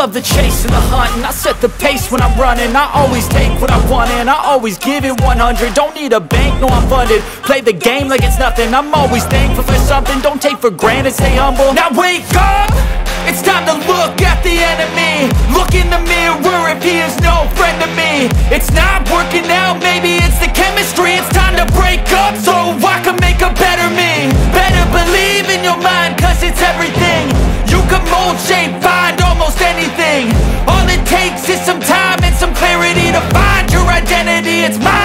love the chase and the hunt, and I set the pace when I'm running. I always take what I want and I always give it 100. Don't need a bank, no I'm funded. Play the game like it's nothing. I'm always thankful for something. Don't take for granted, stay humble. Now wake up! It's time to look at the enemy. Look in the mirror if he is no friend to me. It's not working out, maybe it's the chemistry. It's time to break up so I can make a better me. Better believe in your mind, cause it's everything. You can mold, shape, find almost anything. All it takes is some time and some clarity to find your identity. It's mine.